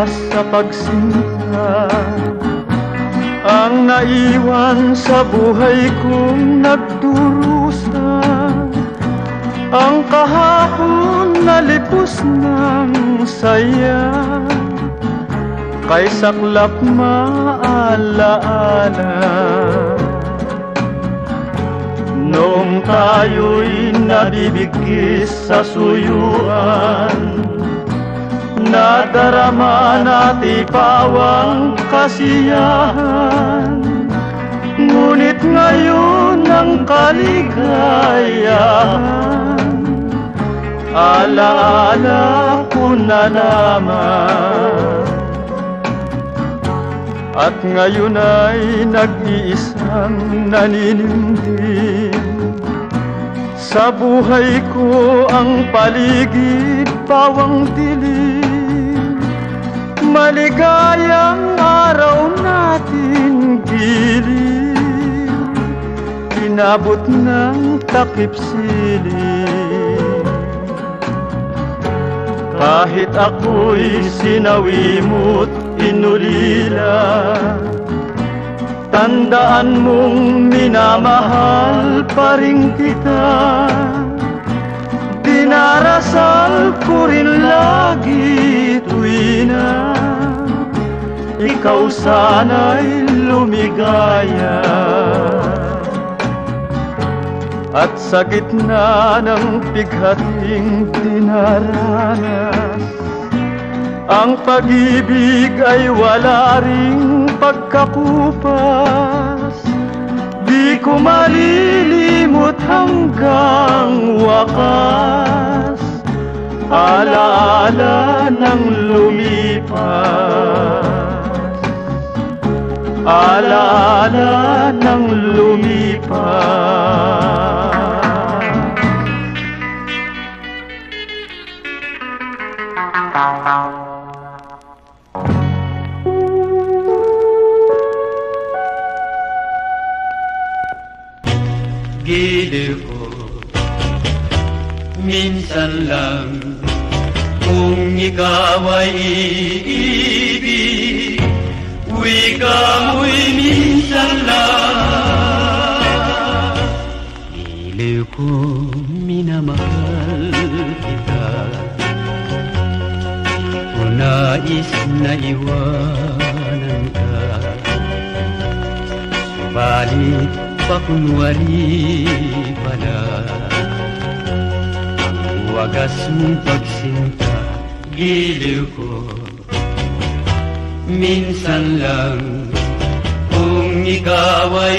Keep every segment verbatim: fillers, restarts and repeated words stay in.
sa pagsinta, ang naiwan sa buhay kong nagdurusa, ang kahapon na lipos ng saya, kay saklap maalaala. Noong tayo'y nabibigkis sa suyuan, nadarama natin pawang kasiyahan, ngunit ngayon ang kaligayahan, alaala ko na naman. At ngayon ay nag-iisang naninindig, sa buhay ko ang paligid pawang dilim, maligayang araw natin gilid, inabot ng takip silim. Kahit ako'y sinawi mo't inulila, tandaan mong minamahal pa rin kita. Dinarasal ko rin lagi tuwina, ikaw sana'y lumigaya. At sa gitna ng bighating dinaranas, ang pag-ibig ay wala ring pagkakupas. Di ko malilimot hanggang wakas, alaala ng lumipas, alaala ng lumipas. Giliw ko, minsan lang, kung ikaw ay iibig, wika mo'y minsan lang. Giliw ko, minamahal kita, kung nais na iwanan ka, subalit pakunwari pala ang wagas mong pagsinta. Giliw ko, minsan lang, kung ikaw ay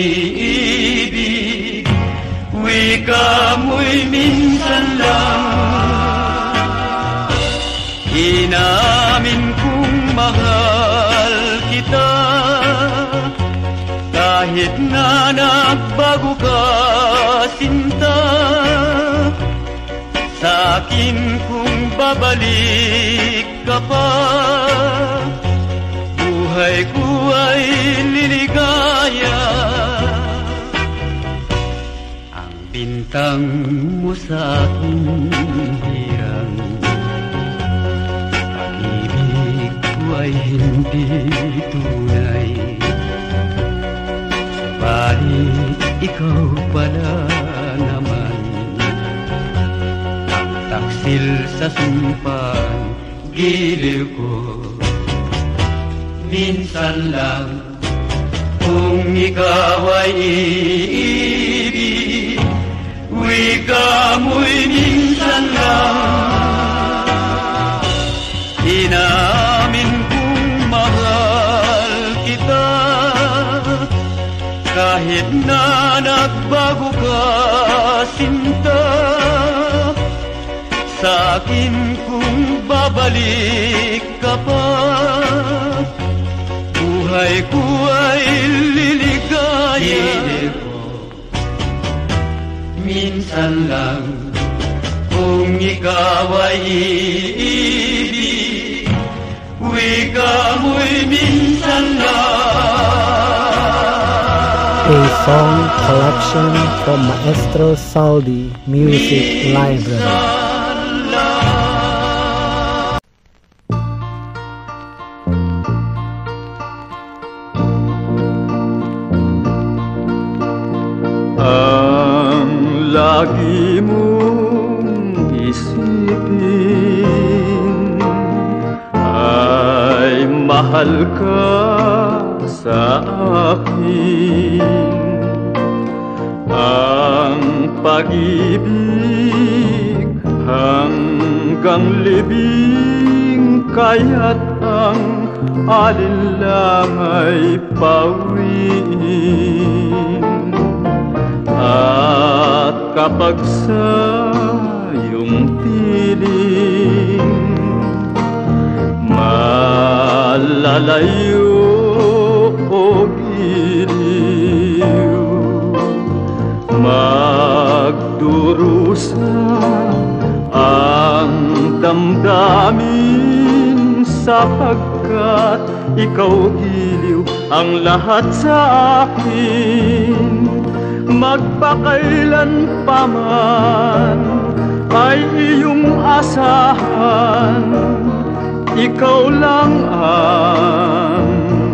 iibig, wika mo'y minsan lang. Inamin kong mahal kita, kahit na nagbago ka, sinta, sa akin kung babalik ka pa, buhay ko ay liligaya. Ang bintang mo sa aking hirang, pag-ibig ko ay hindi tunay, balit ikaw pala naman ang taksil sa sumpang. Giliw ko, minsan lang, kung ikaw ay iibig, wika mo'y minsan lang. Inamin kong mahal kita, kahit na nagbago ka, sinta, sa akin kung babalik ka pa, buhay ko ay liligaya. Minsan lang, kung ikaw ay iibig, wika mo'y minsan lang. A song collection from Maestro Saldi Music Library. lagi mong isipin ay mahal ka sa akin. Ang pag-ibig hanggang libing, kaya't ang alinlang ay pawiin. At kapag sa iyong piling malalayo o giliw, magdurusa ang damdamin, sapagkat ikaw giliw ang lahat sa akin. Magpakailan pa man ay iyong asahan, ikaw lang ang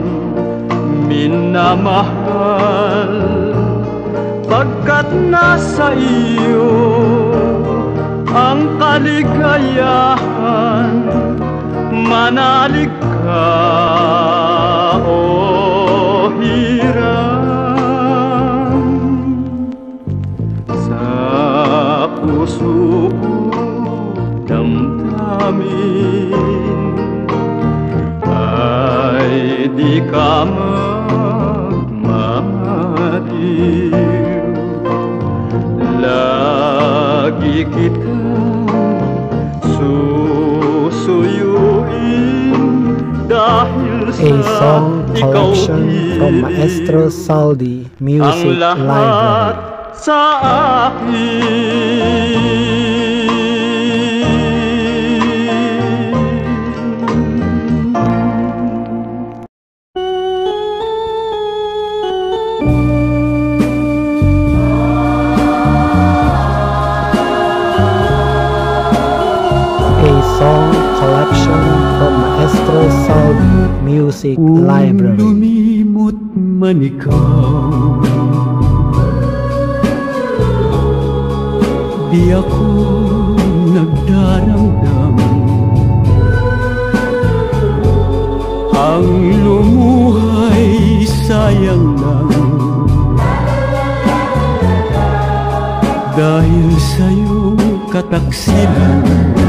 minamahal. Pagkat nasa iyo ang kaligayahan, manalig ka o hiram. Sa puso ko damdamin ay di ka magmamaliw. Lagi kitang susuyuin dahil A sa song ikaw collection from Maestro Saldi Music ang lahat Library. sa akin. Song collection from Maestro Saldi Music Kung Library. lumimot man ikaw, di ako nagdaramdam. Ang lumuhay sayang lang, dahil sa iyong kataksilan.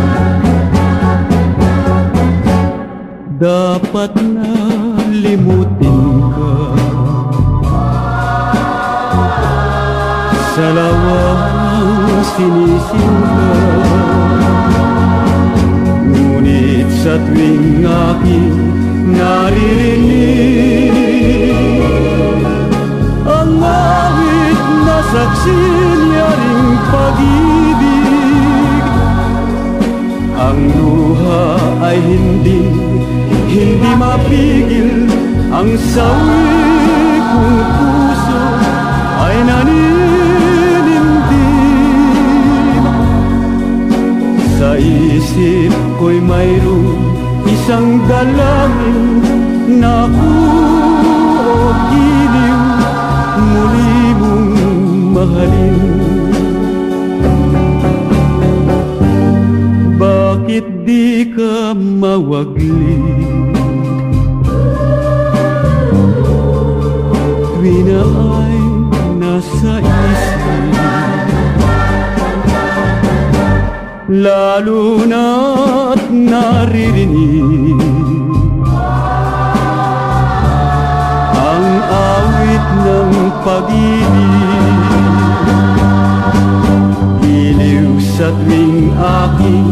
Dapat na limutin ka sa lawang sinisimba. Ngunit sa tuwing aking naririnig ang awit na saksi niyaring pag-ibig, ang luha ay hindi Hindi mapigil, ang sawi kong puso ay naninindig. Sa isip ko'y mayroong isang dalangin na ako giliw muli mong mahalin. Bakit di ka mawagli tuwi na ay nasa isip, lalo na't naririnig ang awit ng pag-ibig. Giliw sa tuwing aking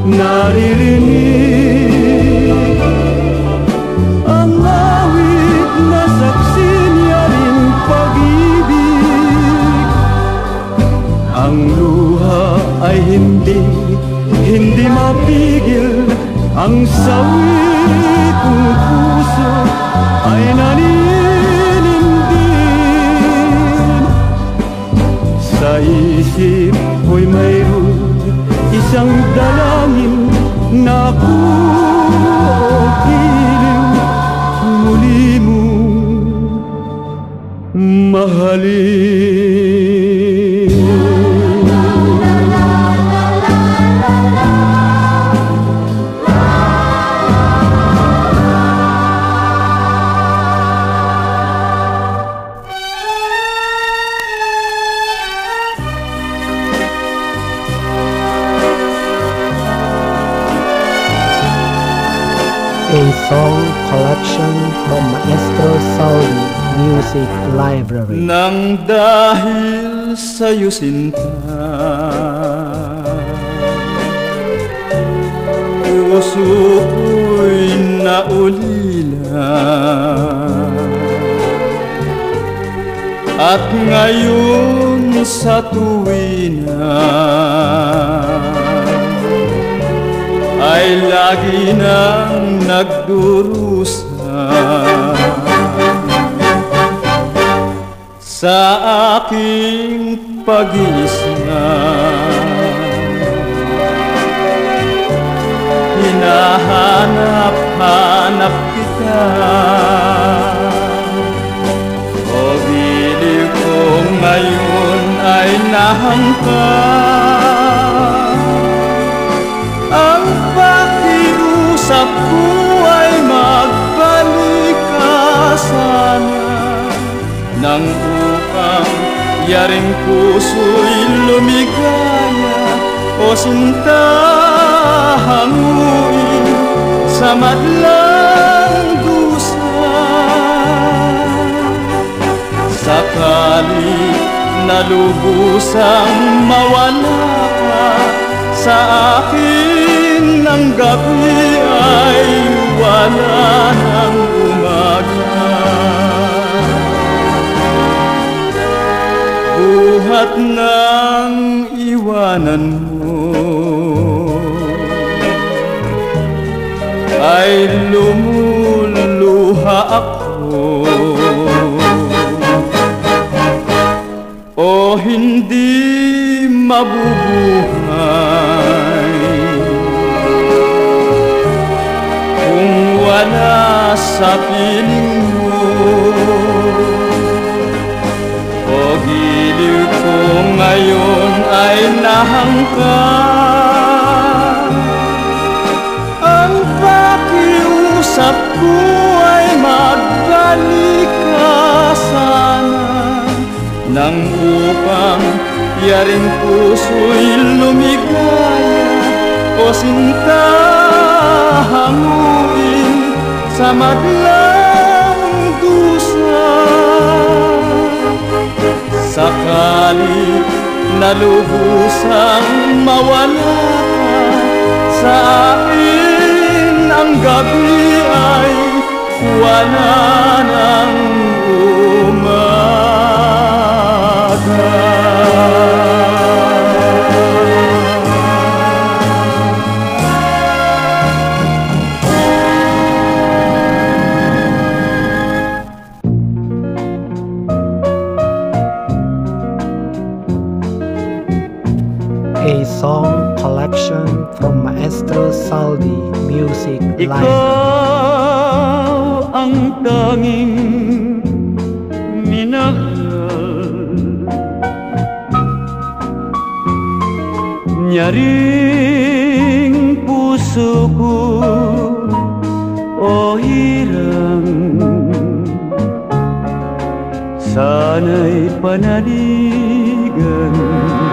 naririnig ang awit na saksi niyaring pag-ibig, ang luha ay hindi, hindi mapigil, ang sawi kong puso ay naninindig. Sa isip ko'y mayroon isang dalangin na ako giliw muli mong mahalin. collection from Maestro Saldi Music Library. Nang dahil sa'yo sinta, puso ko'y naulila, at ngayon sa tuwina ay lagi nang nagdurusa sa aking pag-iisa. Hinahanap-hanap kita, o bili ko ngayon ay nahangkan. Ang pakiusap ko ay magbalik ka sana, nang upang yaring puso'y lumigaya, o sinta hanguin sa madlang dusa. Sakali na lubusang mawala ka sa akin, ng gabi ay wala ng umaga. Buhat ng iwanan mo ay lumuluha ako, o hindi mabubuhay kung wala sa piling mo. O giliw ko ngayon ay nahangkan. Ang pakiusap ko ay magbalik ka sana, nang upang yaring puso'y lumigaya, o sinta hanguin sa madlang dusa. Sakali na lubusang mawala ka sa akin, ang gabi ay wala ng umaga. A song collection from Maestro Saldi Music Library. Ikaw ang tanging minahal, nyaring puso ko o hirang, sana'y panaligan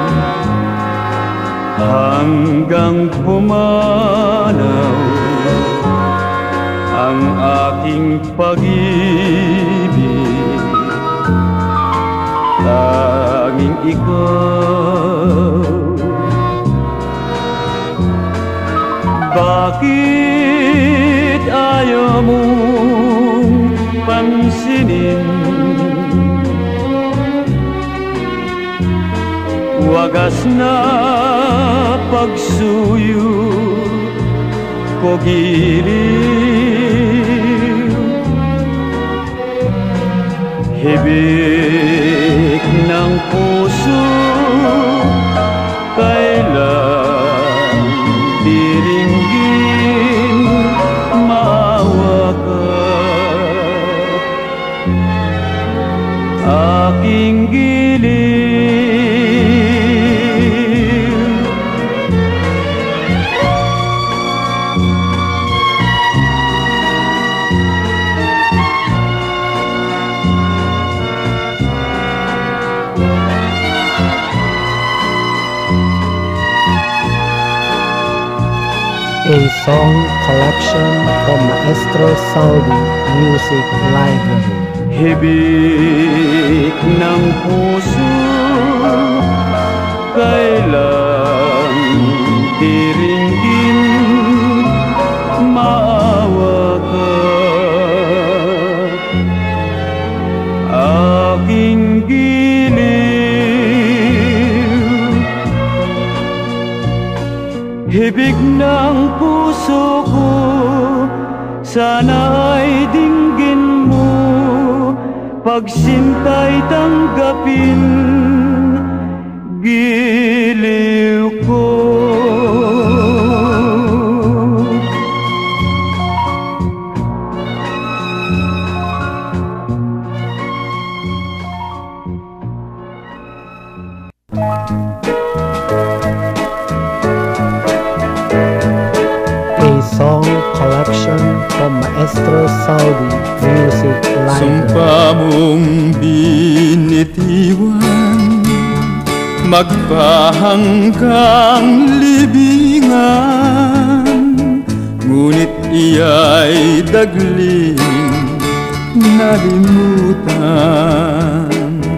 hanggang pumanaw ang aking pag-ibig. Tanging ikaw, bakit ayaw mong pansinin? Wagas na pagsuyo ko giliw, hibik ng puso kailan diringgin, maawa ka. Aking giliw, A song collection from Maestro Saldi Music Library. Hibig ng puso, kailan diringgin, maawa ka. Aking giliw, hibig ng puso ko, sana'y dinggin mo, pagsinta'y tanggapin, giliw ko. A song collection from Maestro Saldi Music Library. Sumpa mong binitiwan, magpahanggang libingan, ngunit iya'y dagling nalimutan.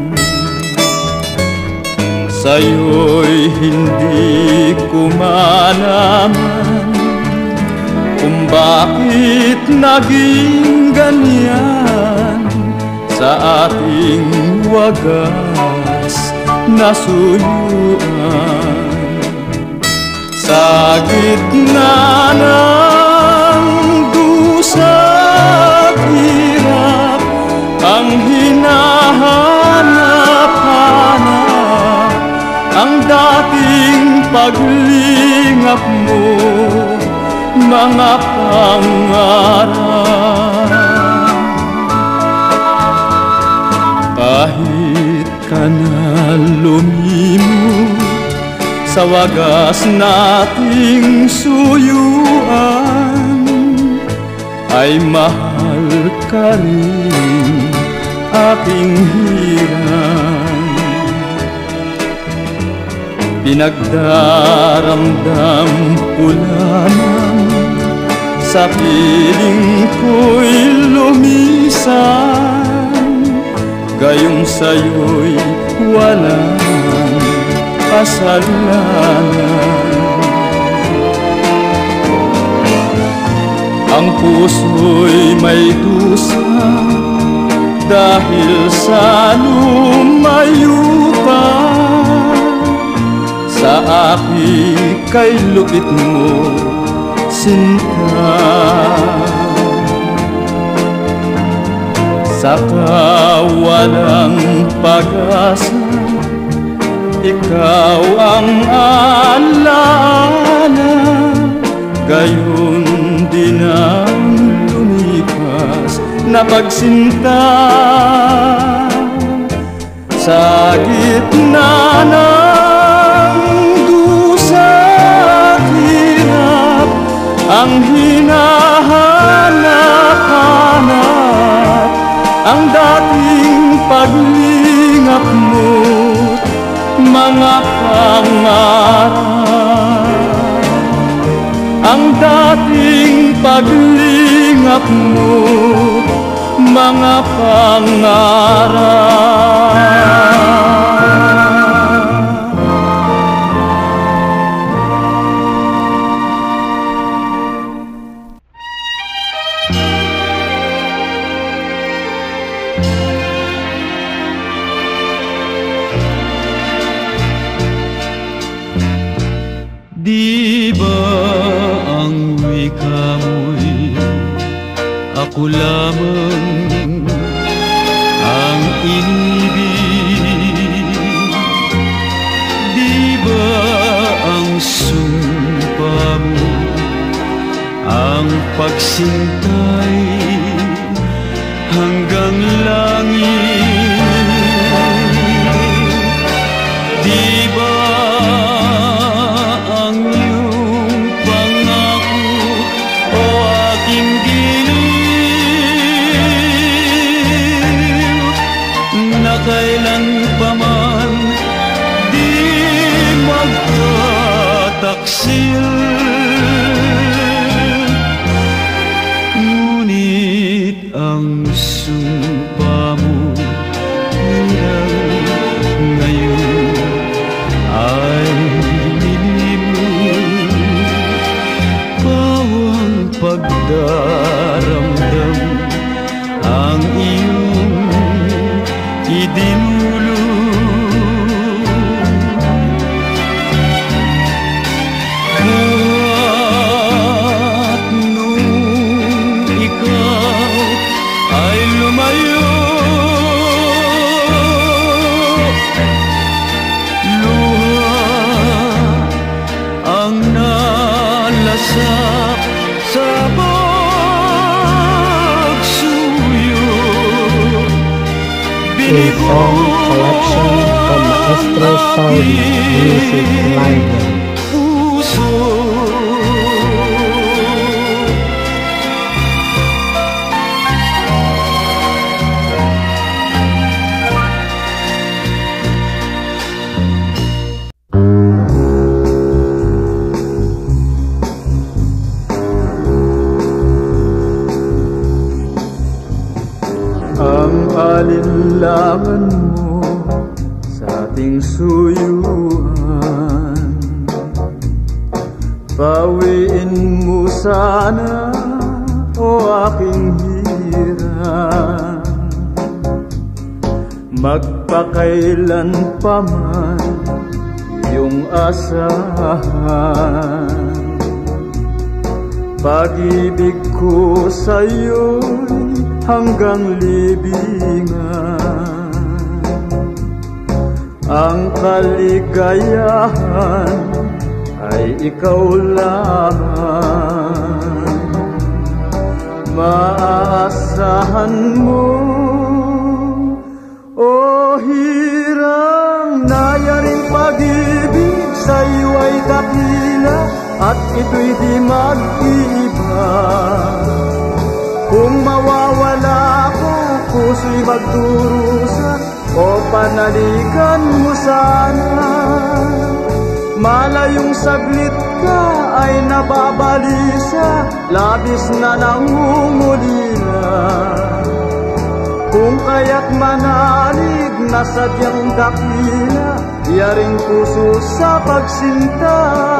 Sa'yo'y hindi ko malaman kung bakit naging ganyan sa ating wagas na suyuan. Sa gitna ng dusa't hirap, ang hinahanap-hanap ang dating paglingap mo, mga pangarap. Kahit ka na lumimot sa wagas nating suyuan, ay mahal ka rin aking hirap. Pinagdaramdam ko lamang sa piling ko'y lumisan, gayong sa'yo'y walang kasalanan. Ang puso'y may dusa dahil sa lumayo ka. Sa aking kay lupit mo, sinta. Sa kawalang pag-asa, ikaw ang alaala. Gayon din ang lumipas na pagsinta. Sa gitna ng dusa't hirap, ang hinahanap-hanap ang dating paglingap mo, mga pangarap. Ang dating paglingap mo, mga pangarap. Di ba ang wika mo'y ako lamang ang inibig? Di ba ang sumpa mo ang pagsintay hanggang langit? Di ba kailan pa man di magtataksil? ang sumpa mo hanggang ngayon ay minimum. Bawang pagdaramdam ang iyong idinulong. At nung ikaw ay lumayo, luha ang nalasap sa pagsuyo. A song collection from Maestro Saldi Music Library. Puso ang alinlangan mo sa ating suyuan. Bawiin mo sana o aking hirang, magpakailan pa man iyong asahan. Pag-ibig ko sa'yo'y hanggang libingan, ang kaligayahan ay ikaw lamang. Maaasahan mo, o hirang nayaring pag-ibig sa'yo ay dakila at ito'y di mag-iba. Kung mawawala ka, puso'y magdurusa o panaligan mo sana. Malayong saglit ka ay nababalisa, labis na nangungulila. Kung kaya't manalig na sadyang dakila, yaring puso sa pagsinta.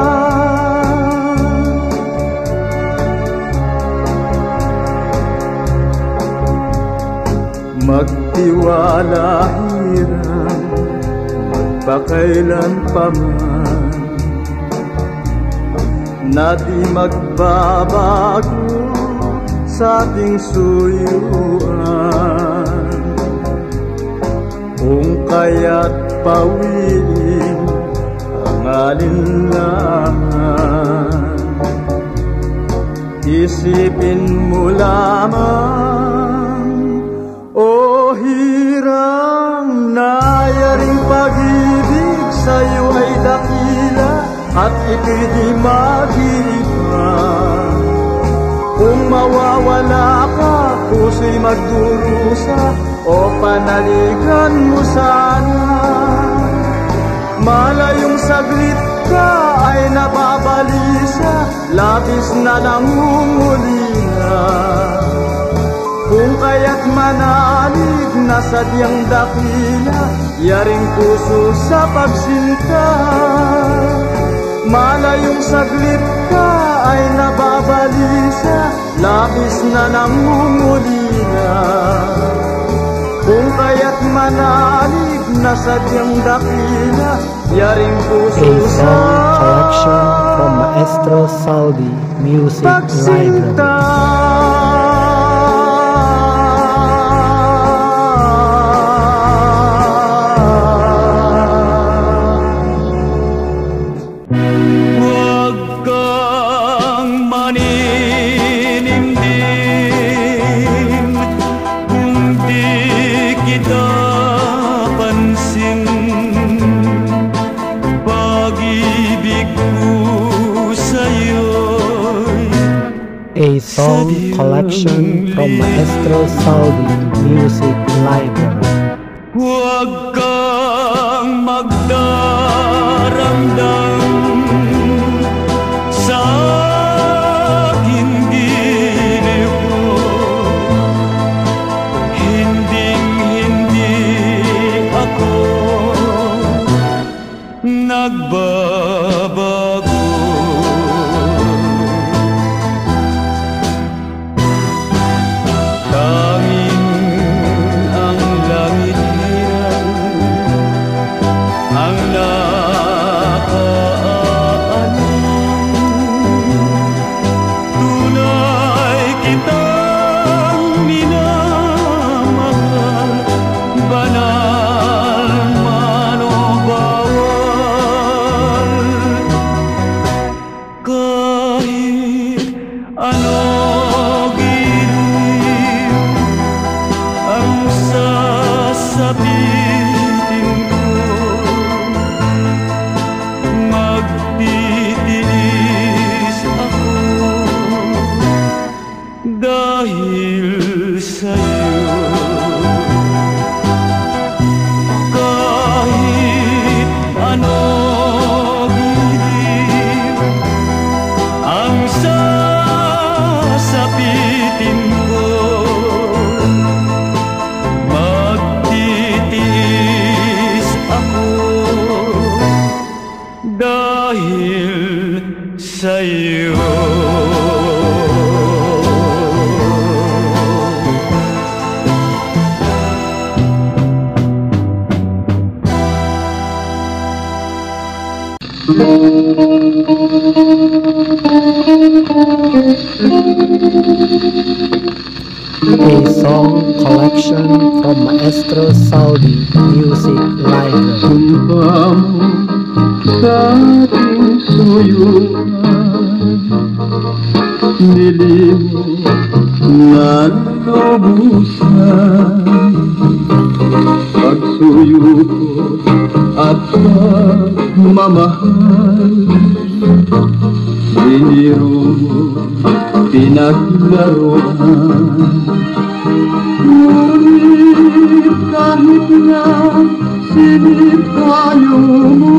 Magtiwala hirang, magpakailan pa man, na di magbabago sa ating suyuan. Kung kaya't pawiin ang alinlangan, isipin mo lamang, o hirang nayaring pag-ibig sa'yo ay dakila at ito'y di mag-iba. Kung mawawala ka, puso'y magdurusa o panaligan mo sana. Malayong saglit ka ay nababalisa, labis na nangungulila. Kung kaya't manalig na sadyang dakila, yaring puso sa pagsinta. Malayong saglit ka ay nababalisa, labis na nangungulila. Kung kaya't manalig na sadyang dakila, yaring puso A sa song collection from Maestro Saldi Music pagsinta. A song collection from Maestro Saldi Music Library. Huwag kang magdaramdam sa aking giliw ko, sasapitin ko, magtitiis ako dahil sa'yo. Kahit ano giliw ang sasapitin ko, magtitiis ako dahil sa'yo. A song collection from Maestro Saldi Music Library. Sumpa mo sa ating suyuan, nilimo na lubusan, pagsuyo ko at pagmamahal, biniro mo, pinaglaruan. Ngunit kahit na silip tayo mo,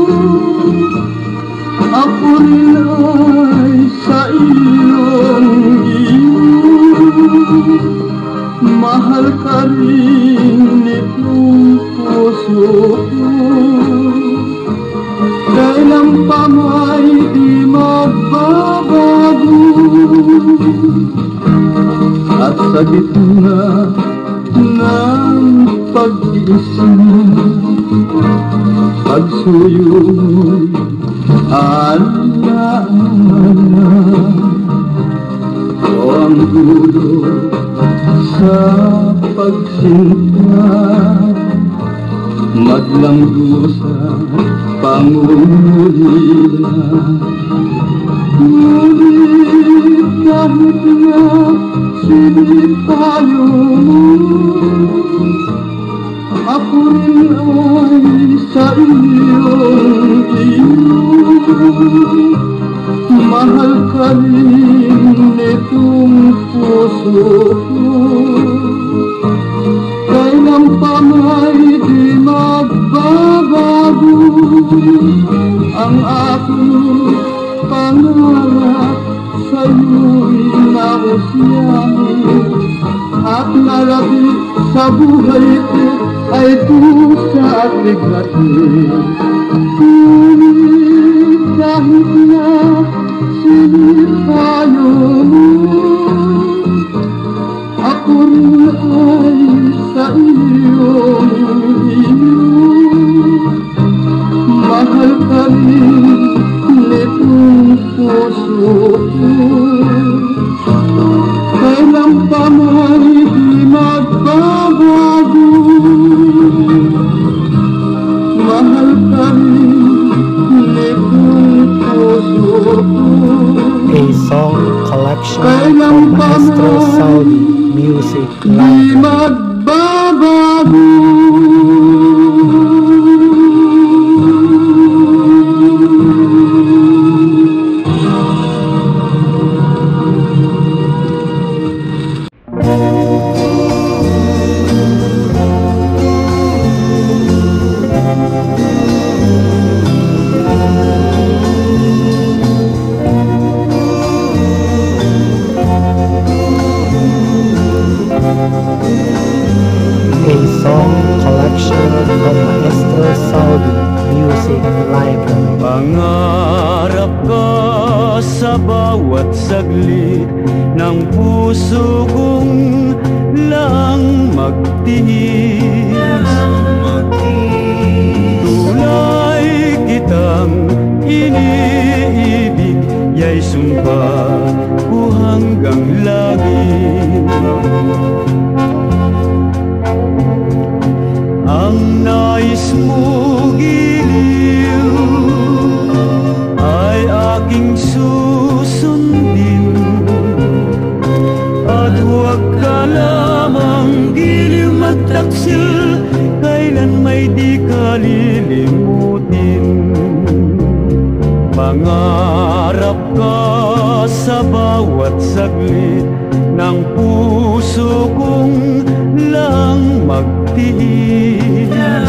ako rin ay sa iyong iyo. Mahal ka rin nitong puso ko, kailan pa may di magbabago. At sa gitna ng pag-iisa, pagsuyo mo'y alaala. O ang dulo sa pagsinta, maglanggo sa pangungulila. Ngunit kahit na silip tayo mo, ako rin ay sa iyong iyo. Mahal ka rin nitong puso ko, kailan pa may di magbabago. Ang aking pangarap sa'yo'y nausyahin, at nalapit sa buhay ko ay dusa at bigatin. Ngunit kahit na silip tayo mo, ako rin ay sa iyong iyo. Mahal ka rin nitong puso ko, kailan pa may di magbabago. Mahal ka rin nitong puso ko, A song collection from Maestro Saldi Music di Library. magbabago. A song collection from Maestro Saldi Music Library. Pangarap ka sa bawat saglit ng puso kong lang magtiis. Tulay kitang iniibig, ya'y sumpa ko hanggang lagi. Ang nais mo giliw ay aking susundin, at huwag ka lamang giliw magtaksil kailan may di kalilimutin. Mangarap ka sa bawat saglit ng puso kong lang magtiis.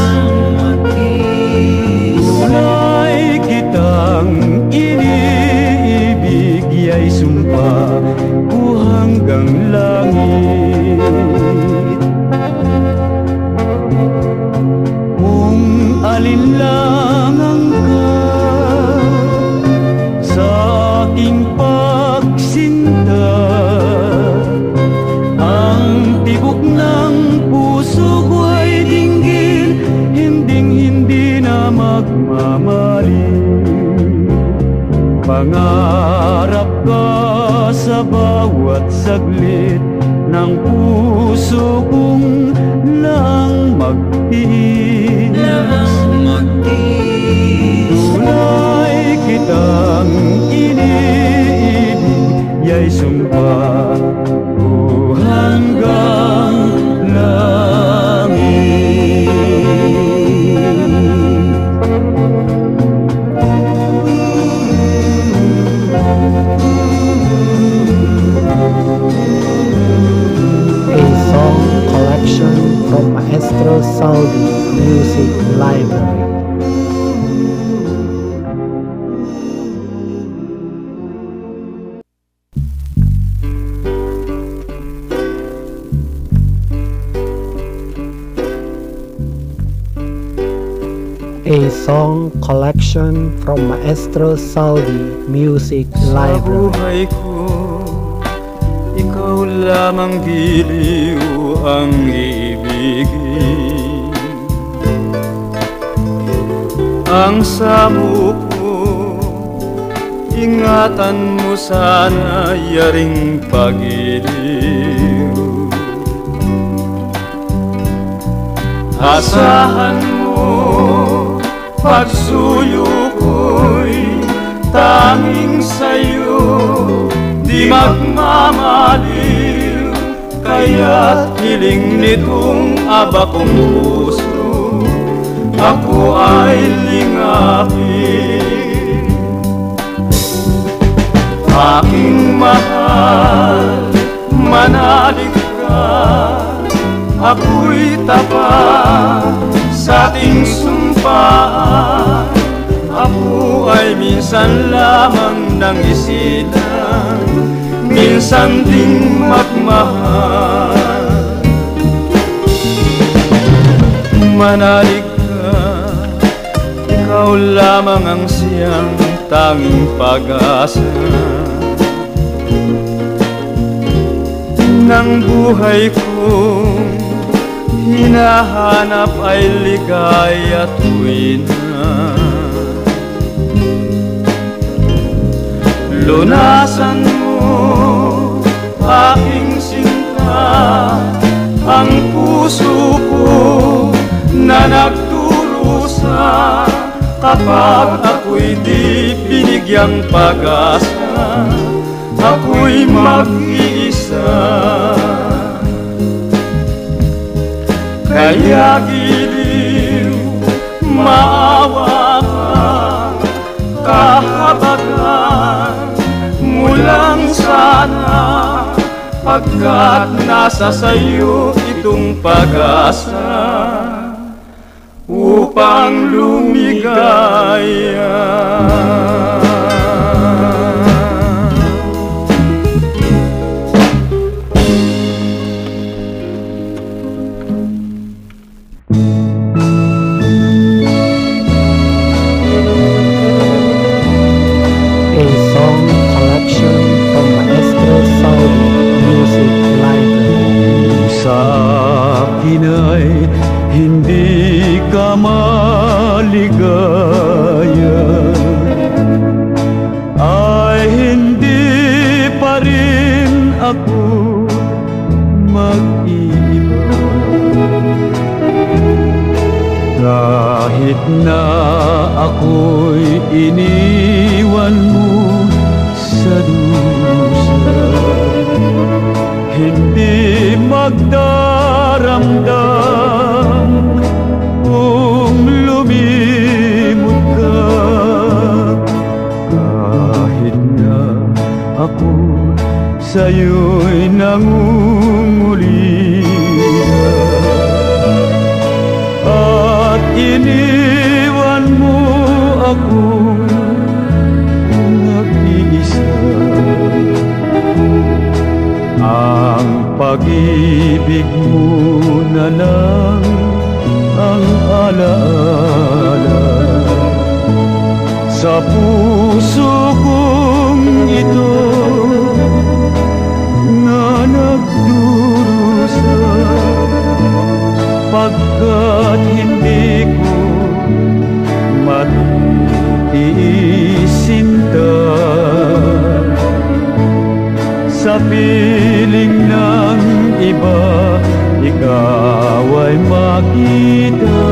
Tunay kitang iniibig, ya'y sumpa ko hanggang langit. Kung alinlangan ka sa aking pagsinta, ang tibok ng puso ko'y dinggin, hinding-hindi na magmamali. Pangarap ka sa bawat saglit ng puso kong lang magtiis. Tunay kitang iniibig, ya'y sumpa ko hanggang langit. A song collection from Maestro Saldi Music Library. A song collection from Maestro Saldi Music Library. Sa buhay ko, ikaw lamang giliw ang ibigin. Ang samo ko, ingatan mo sana yaring pagiliw. Asahan mo, pagsuyo ko'y tanging sa'yo, di magmamaliw. Kaya't hiling nitong abakong puso, ako ay lingapin. Aking mahal, manalig ka, ako'y tapat sa ating sumpaan. Ako ay minsan lamang nang isilang, minsan ding magmahal. Manalig ka, ikaw lamang ang siyang tanging pag-asa ng buhay kong hinahanap ay ligaya tuwina. Lunasan mo aking sinta, ang puso ko na nagdurusa. Kapag ako'y di binigyang pag-asa, ako'y mag-iisa. Kaya giliw, maawa ka, kahabagan mo lang sana, pagkat nasa sayo itong pag-asa upang lumigaya. Ay hindi ka maligaya, ay hindi pa rin ako mag-iiba. Kahit na ako'y iniwan mo sa dusa, hindi magdaramdam sa'yo'y nangungulila at iniwan mo akong nag-iisa. Ang pag-ibig mo na lang ang alaala sa puso kong ito na nagdurusa, pagkat hindi ko matitiisinta sa piling ng iba ikaw ay makita.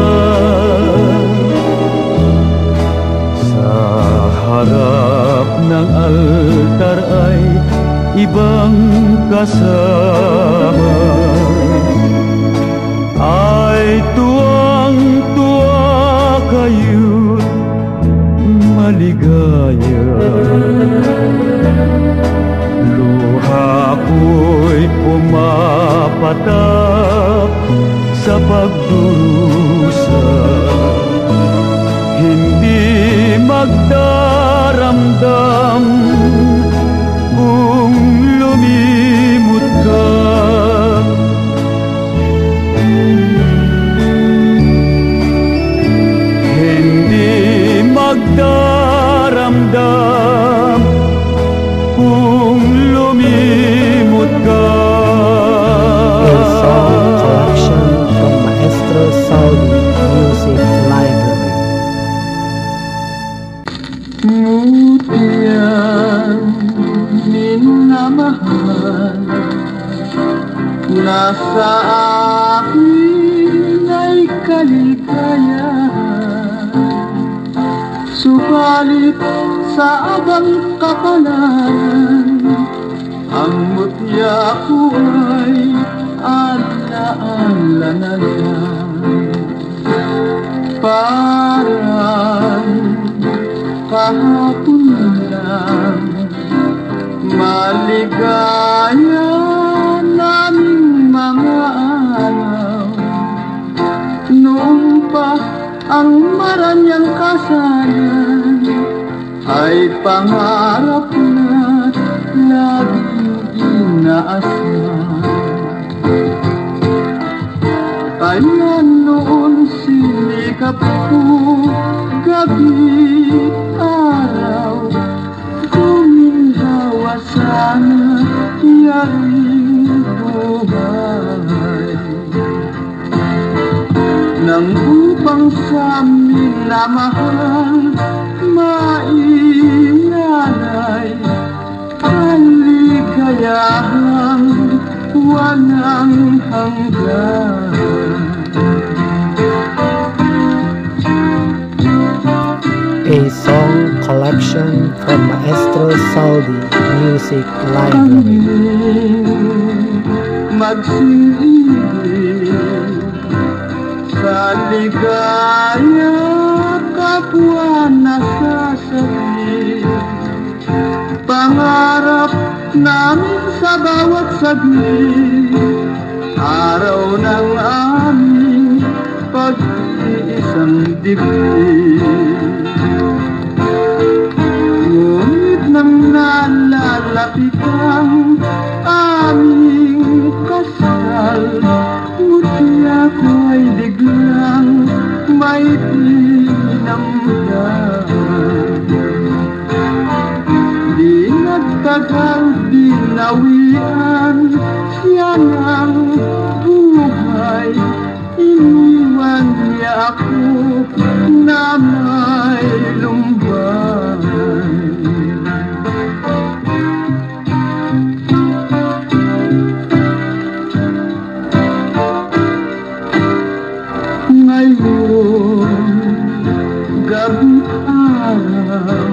Sa harap ng altar ay ibang kasama, ay tuwang-tuwa kayo't maligaya. Luha ko'y pumapatak sa pagdurusa, hindi magdaramdam kung lumimot ka. Hindi magdaramdam kung lumimot ka. A song collection from Maestro Saudi Music Library. Ngutian minamahal nasa akin ay kaligayahan, subalit sa abang kapalaran ang mutya ko ay alaala na lang. Parang kahapon lang maligaya naming mga araw, noong pa ang maranyang kasalan ay pangarap na laging inaasam. Kaya noon sinikap ko gabi araw, guminhawa sana yaring buhay, nang upang sa minamahal maialay kaligayahang walang hanggan. A song collection from Maestro Saudi Music Library. Magsilibig sa ligaya, kapwa nasasabi, pangarap namin sa bawat saglit, araw ng aming pag-iisang dibdib. Ngunit nang nalalapit ang aming kasal, mutya ko ay biglang may tinamdan. Di nagtagal binawian siya ng buhay, iniwan niya ako na may lumbay. Ngayon gabi araw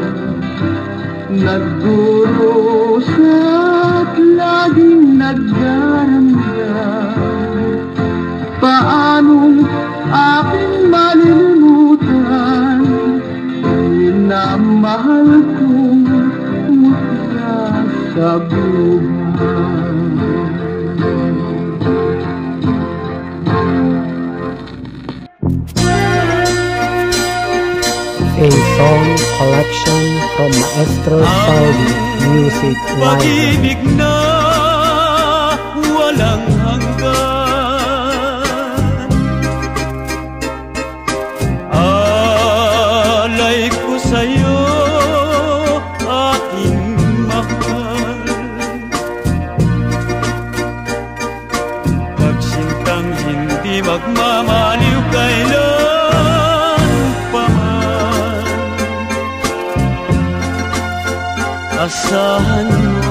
nagdurusa at laging nagdaramdam, paanong aking malilimutan minamahal kong mutya sa buhay. A song collection from Maestro Saldi Music Live. Pag-ibig na walang hanggan, alay ko sa'yo, aking mahal. Pagsintang hindi magmamaliw kailan pa man, asahan mo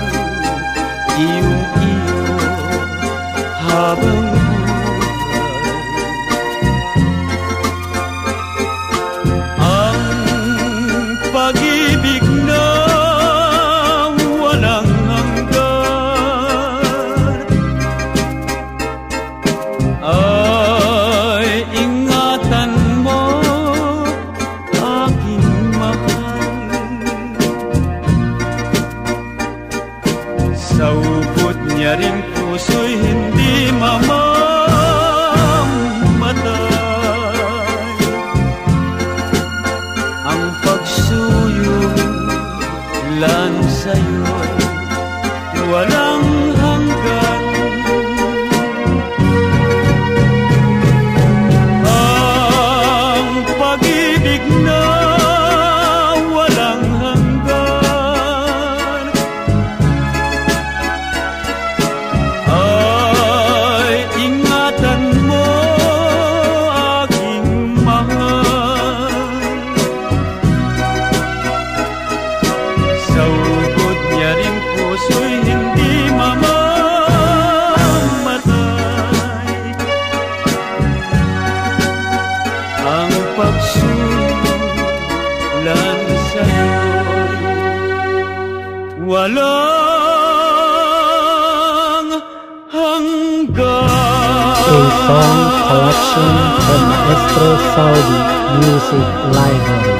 iyong-iyo habang buhay. Ang pag-ibig na walang hanggan ay ingatan mo, aking mahal. Sa ubod niya rin puso'y hindi mamamatay. Ang pagsuyo lan sa'yo'y walang hanggan. Ang pag-ibig na walang hanggan ay ingatan mo, aking mahal. Sa ugod niya ring puso'y hindi mamamatay. Ang pagsulan sa'yo'y walang hanggan. A song collection from Maestro Saldi Music Live.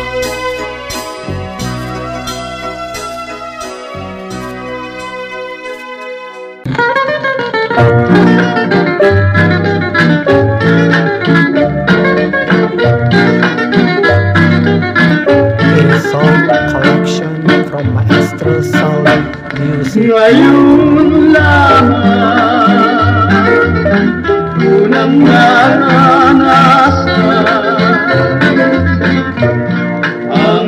A song collection from Maestro Saldi Music. Ngayon lamang unang naranasan ang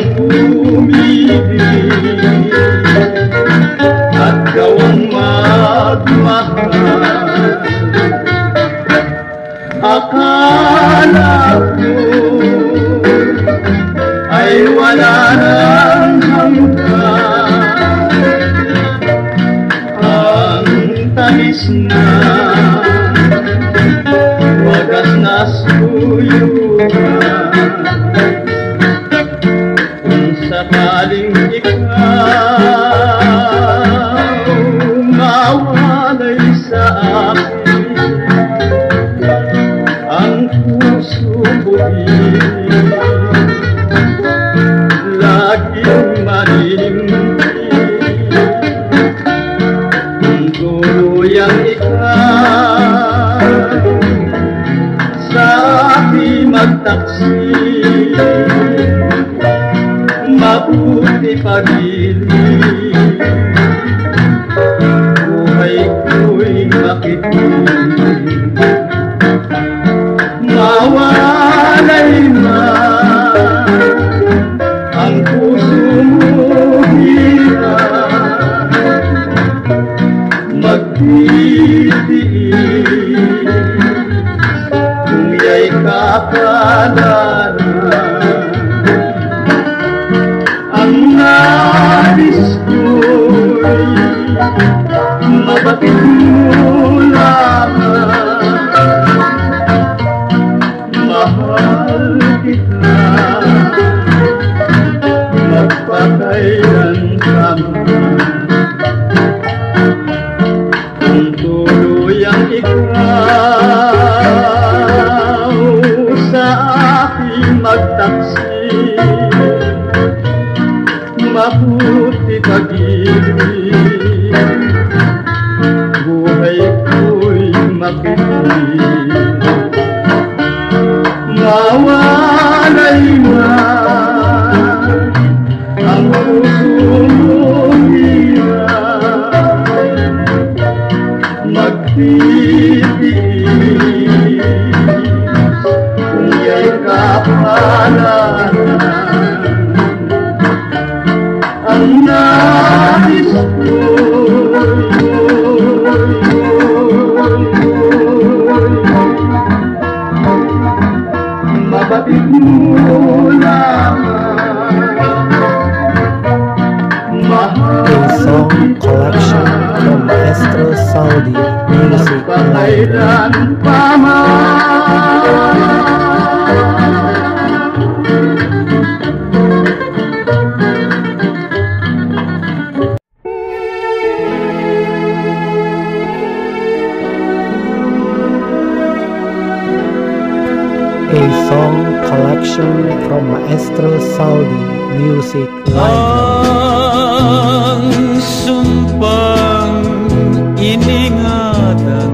umibig at gawang magmahal. Akala ko ay wala nang hanggan, ang tamis na wagas na suyuan. Kung sakaling ikaw mawalay sa akin, ang puso ko'y laging maninimpi. Kung tuluyang ikaw sa aking magtaksi, mabuti pag-ibig, buhay ko'y makitig. Mawalay man ang puso mo hirap, magtitiis kung ya'y kapalaran. Ang nais ko'y mabatid mo lamang, mahal kita magpakailan naman. Kung tuluyang ikaw sa aking magtaksi, mabuti pag-ibig, Mawalay na ang puso mong hirap, magtitiis kung ya'y kapalan. Ang nais ko'y mabatid mo lamang, mahal A song collection from Maestro Saldi Music Live. kailan pa man. A song collection from Maestro Saldi Music Live. Ang sumpang iningatan,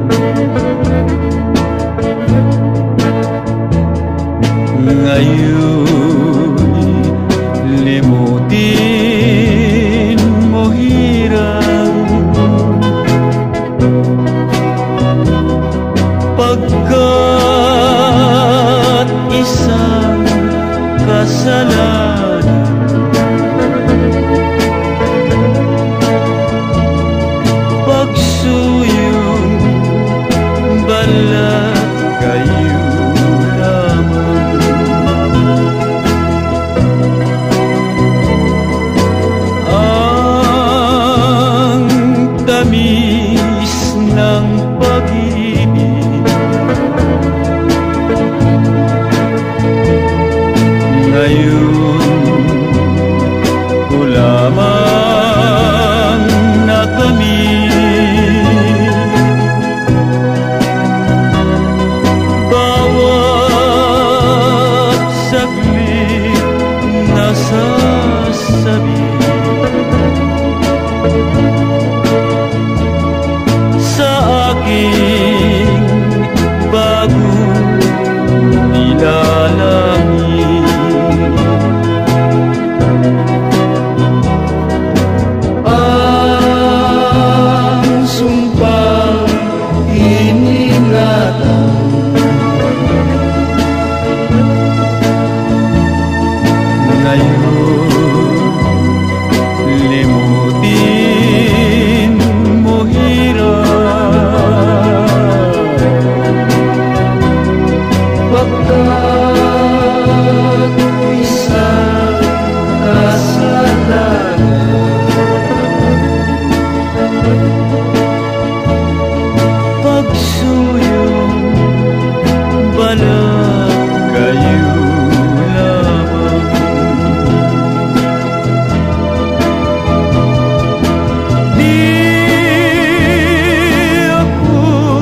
ngayon limutin mo hirang, pagkat isang kasalanan pagsuyong balat kayo lamang. Ang tamis ng pag-ibig ngayon ko lamang nakamit. Bawat saglit nasasabi sa aking bagong nilalangin. Ang sumpang iningatan, ngayon limutin mo hirap, pagkat isang kasalanan pagsuyong balat kayo lamang. Di ako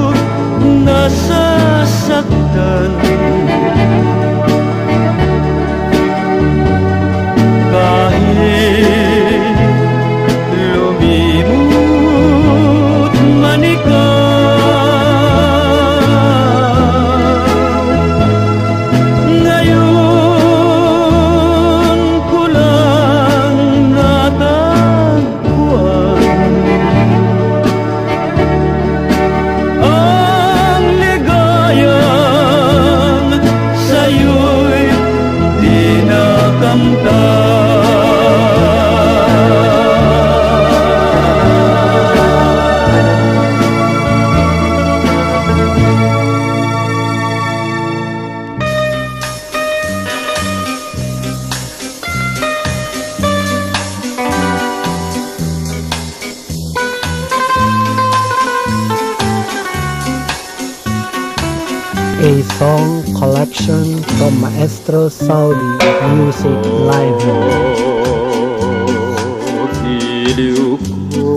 nasasaktan kahit lumimot man ikaw. Ngayon ko lang natagpuan ang ligayang sa'yo'y di nakamtan. A song collection from Maestro Saldi Music Live. Giliw ko,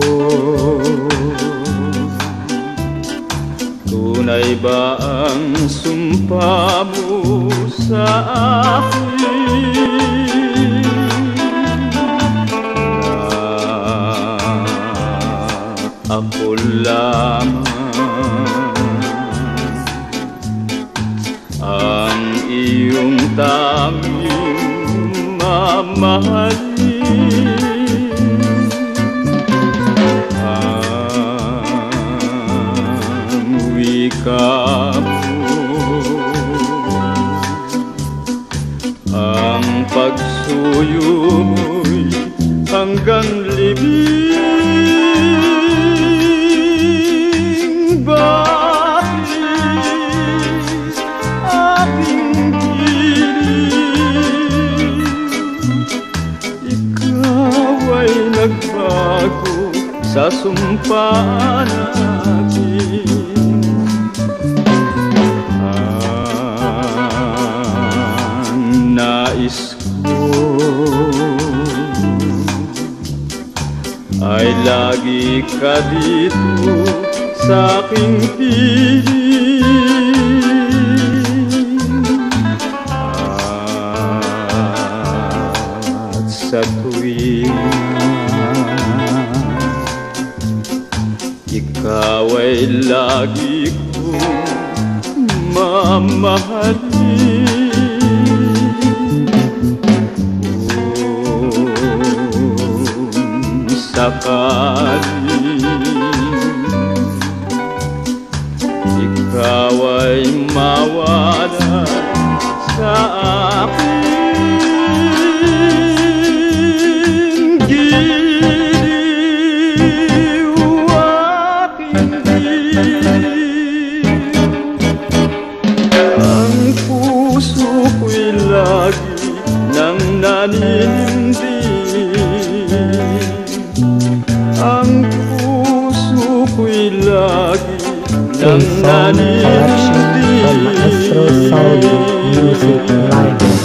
tunay ba ang sumpa mo sa akin? Na ako lamang iyong tanging mamahalin. Ang wika mo, ang pagsuyo mo'y hanggang libing. Bakit aking piling? Ikaw ay nagbago sa sumpa natin. Ang nais ko ay lagi ka dito sa aking piling. At sa tuwing ikaw ay lagi kong mamahalin. Kung sakali ikaw ay mawala sa aking giliw, aking giliw. Ang puso ko'y lagi nang nanindig. Ang puso ko'y lagi A song collection from Maestro Saudi Music Library.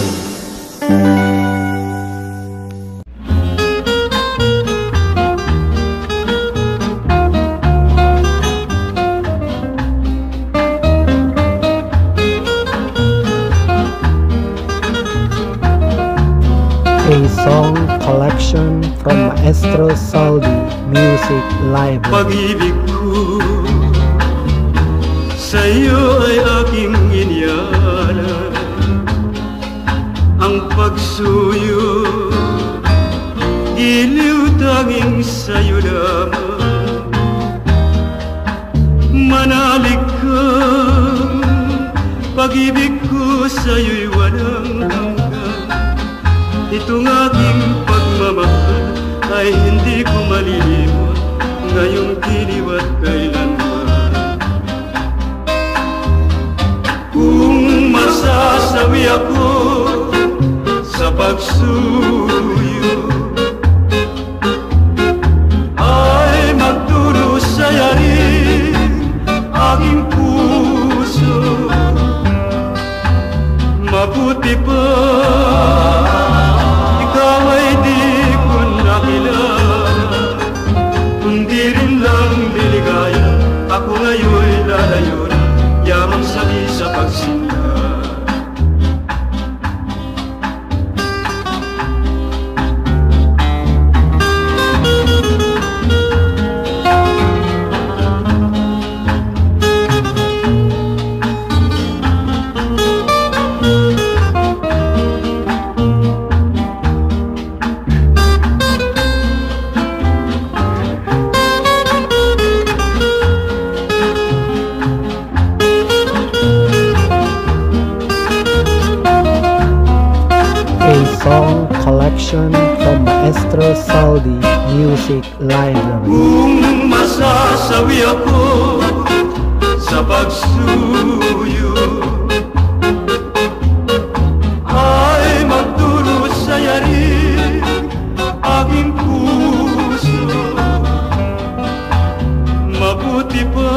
A song collection from Maestro Saudi Music Library. Pag-ibig ko sa'yo ay aking inialay. Ang pagsuyo, giliw tanging sa'yo lamang. Manalig ka, pag-ibig ko sa'yo'y walang hanggan. Itong aking pagmamahal ay hindi ko malilimot, ngayong giliw at kailanman. Kung masasawi ako sa pagsuyo, ay magturo sa yaring aking puso. Mabuti pa ikaw ay di ko nakilala, kundi rin lang niligaya. Ako ngayon'y lalayo na, yamang sabi sa pagsinta. Song collection from Maestro Saudi Music Library. Kung masasawi ako sa pagsuyo, ay magturo sa yaring aking puso. Mabuti pa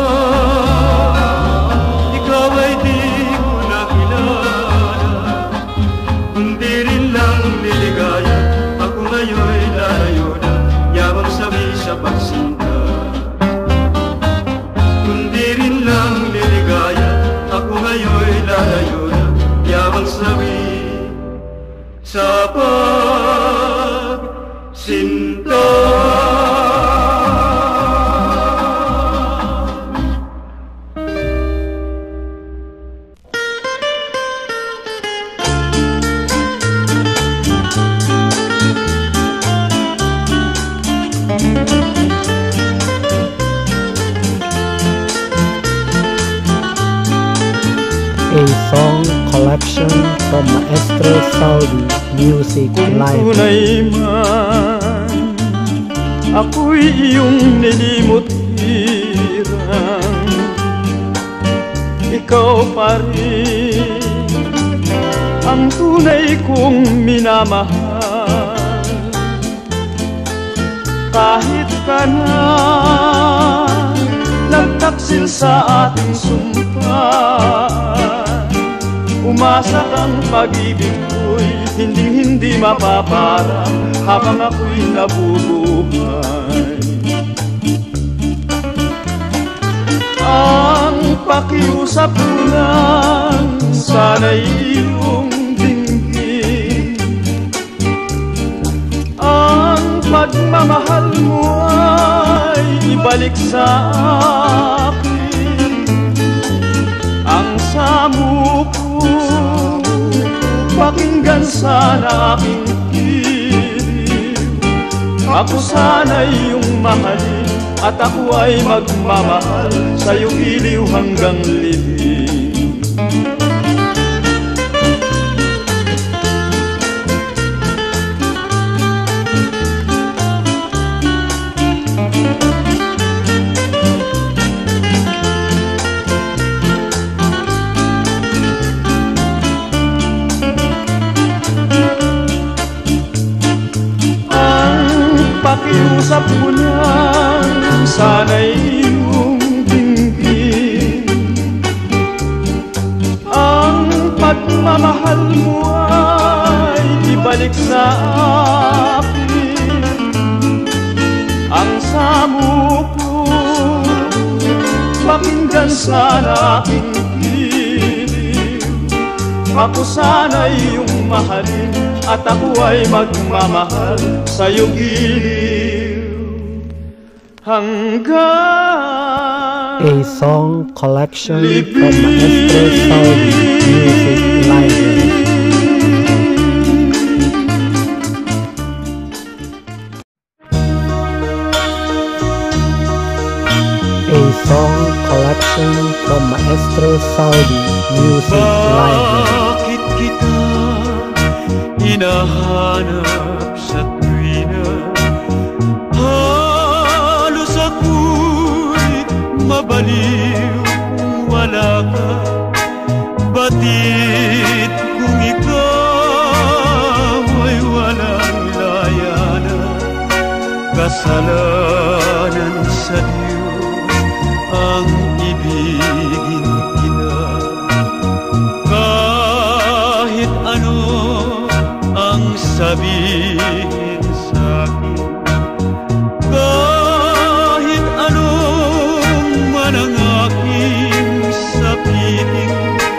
ikaw ay di ko nakilala, kundi rin lang niligaya. Ako ngayon'y lalayo na, yamang sabi sa pagsinta. Kundi rin lang niligaya. Ako A song collection from Maestro Saudi Music Kung Live. tunay man ako'y iyong nilimot hirang, ikaw pa rin ang tunay kong minamahal. Kahit ka na nagtaksil sa ating sumpaan, umasa kang pag-ibig ko'y hindi-hindi mapaparang habang ako'y nabubuhay. Ang pakiusap ko lang sana'y iyong dinggin, ang pagmamahal mo ay ibalik sa akin. Ang samo ko pakinggan sana aking tinig, ako sana'y iyong mahalin at ako ay magmamahal sa'yo iliw hanggang libing. Pakiusap ko lang sana'y iyong dinggin, ang pagmamahal mo ay ibalik sa akin. Ang samo ko pakinggan sana aking piling, ako sana'y iyong mahalin at ako ay magmamahal sa'yo giliw hanggang A song collection from Maestro Saudi Music Live. A song collection from Maestro Saudi Music Live. Bakit kita hinahanap sa tuwina? Halos ako'y mabaliw kung wala ka. Batid kung ikaw ay walang layanan, kasalanan sa Diyos ang ibigin kita. Kahit ano ang sabihin sa'kin, kahit anong man ang aking sabihin,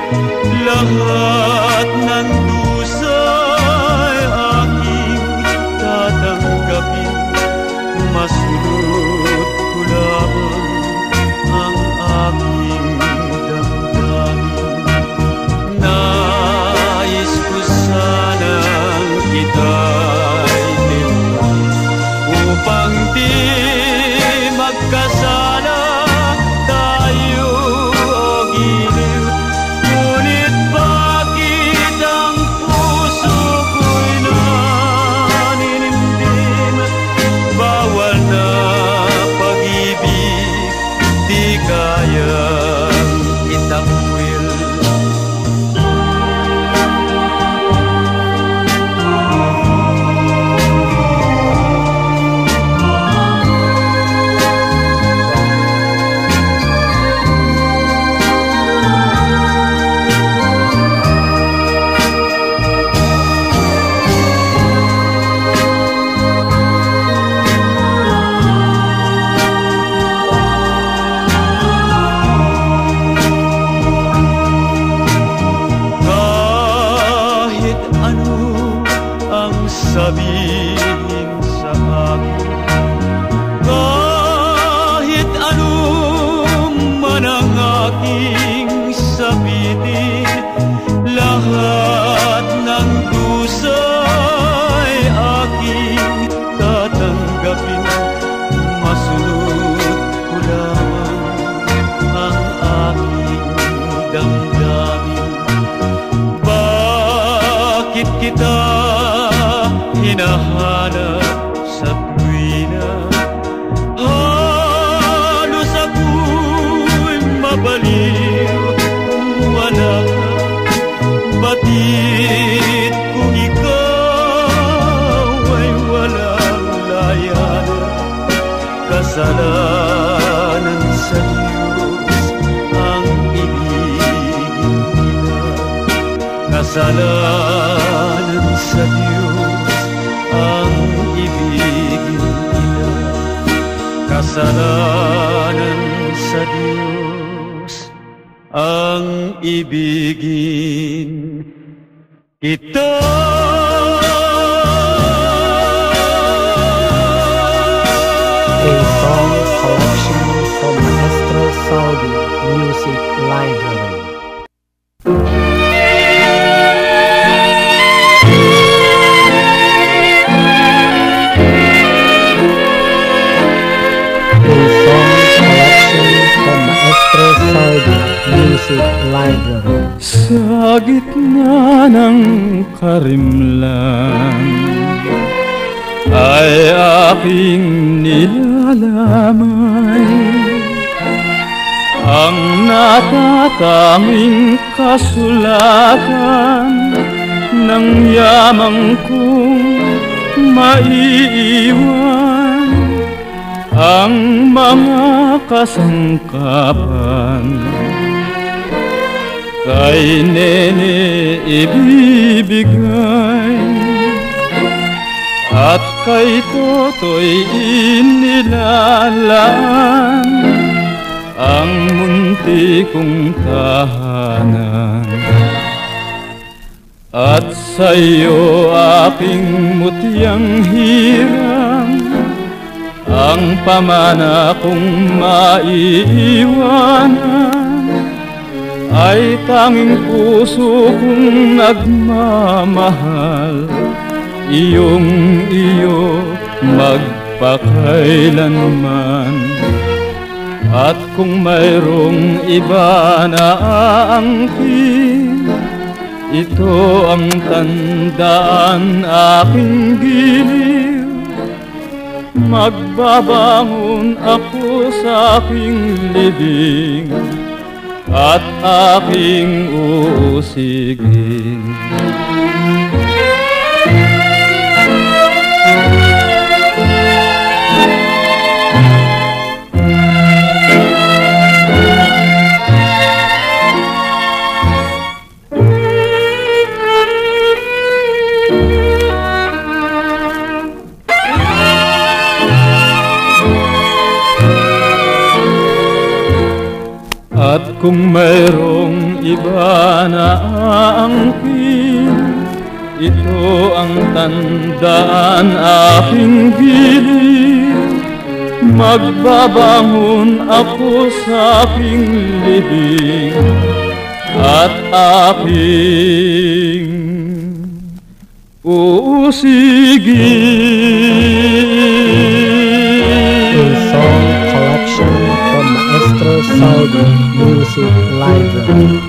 lahat ng dusa ay aking tatanggapin. Masunod ko lamang ang aking damdamin. Nais ko sanang kita'y tinuloy upang di magkasala tayo o giliw. Ngunit bakit ang puso ko'y naninindim? Bawal na pag-ibig, di kayang itakwil. Kahit ano ang sabihin sa akin, kahit ano man ang aking sabihin, lahat ng dusa ay aking tatanggapin. Masunod ko lamang ang aking damdamin. kita hinahanap sa tuwina. Halos ako'y mabaliw, wala ka. Batid kung ikaw ay walang layanan. Kasalanan sa Diyos ang ibigin nila. Kasalanan sa Diyos ang ibigin nila. Kasalanan sa Diyos ang ibigin kita. A song collection from Maestro Saudi Music Library. Music Library. Sa gitna ng karimlan ay aking nilalamay ang natatanging kasulatan ng yamang kong maiiwan, ang mga kasangkapan kay nene ibibigay at kay toto'y inilalaan ang munti kong tahanan. At sa'yo aking mutyang hirang ang pamana kong maiiwanan ay tanging puso kong nagmamahal, iyong iyo magpakailanman. At kung mayroong iba na aangkin, ito ang tandaan aking giliw. Magbabangon ako sa aking libing at aking uusigin. At kung mayroong iba na aangkin, ito ang tandaan aking giliw. Magbabangon ako sa aking libing at aking uusigin. A song collection from Maestro Saudi Music Library.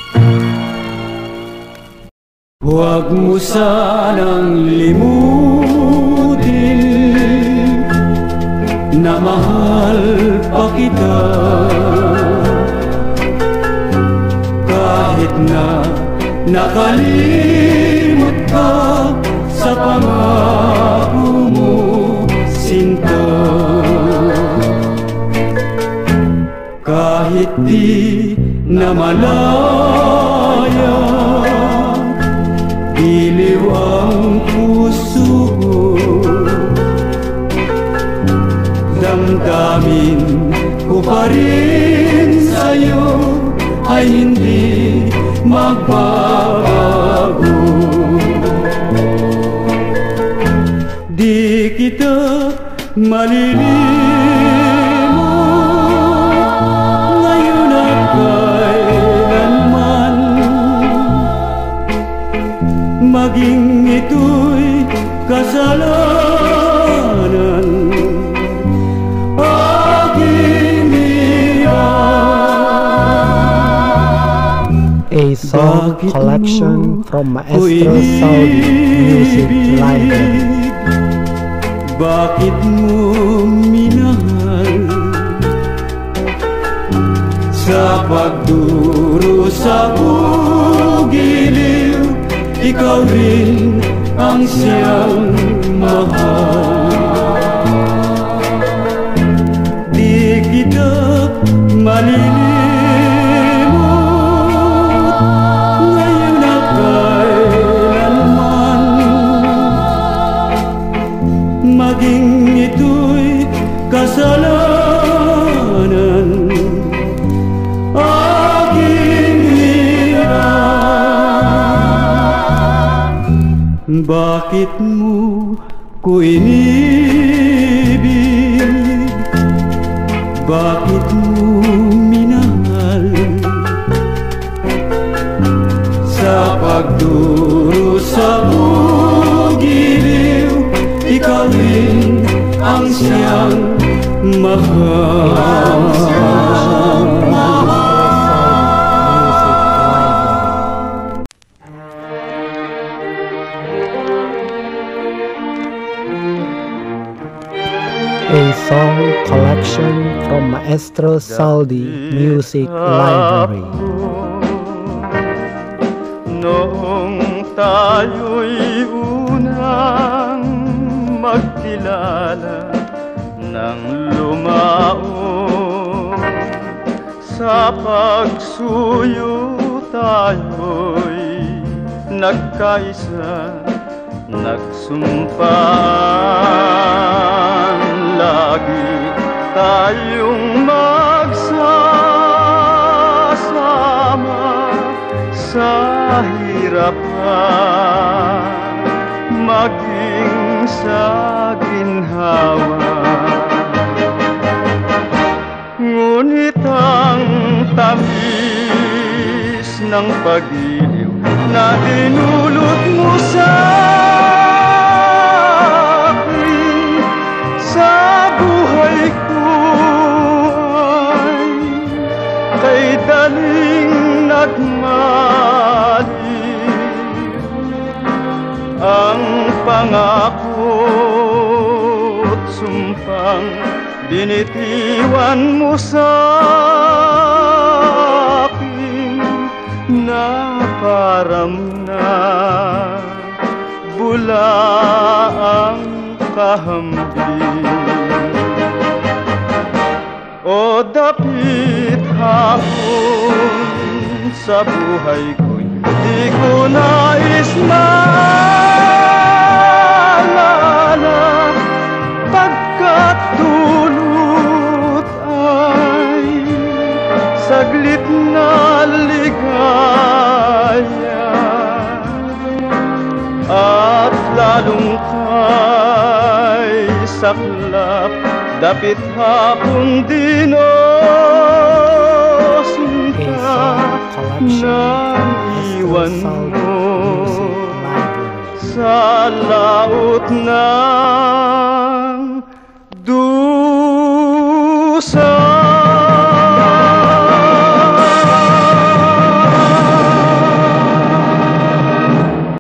Huwag mo sanang limutin na mahal pa kita, kahit na nakalimot ka sa pangako mo, sinta. Kahit di na malaya, iliw ang puso ko, damdamin ko pa rin sa'yo ay hindi magbabago. Di kita malilimot ngayon at kailanman, maging ito'y kasalanan aking hirap. A song Bakit collection mo from ko Maestro Saudi Music inibig? Library. Bakit mo minahal? Sa pagduro sa bugiliw, ikaw rin ang siyang mahal. Di kita malilimot ngayon na kailanman, maging ito'y kasalanan. Aking hirap, bakit mo ko inibig? Bakit mo minahal? Sa pagduro sa bugiliw, ikaw rin ang siyang mahal. A song collection from Maestro Saudi Music Library. Noong tayo'y unang magkilala, nang lumao sa pagsuyo tayo'y nagkaisa, nagsumpaan lagi tayong magsasama sa hirapan, maging sa ginhawa. Ngunit ang tamis ng pag-iliw na dinulot mo sa akin, sa buhay ko ay kay daling nagmaliw. Ang pangako't sumpang binitiwan mo sa akin, na param na bula ang kahambing. O dapit hapon sa buhay ko'y di ko nais maalala, pagkat dulot ay saglit na ligaya, at lalong kay saklap dapit hapon din o sinta, nang iwan mo sa laot na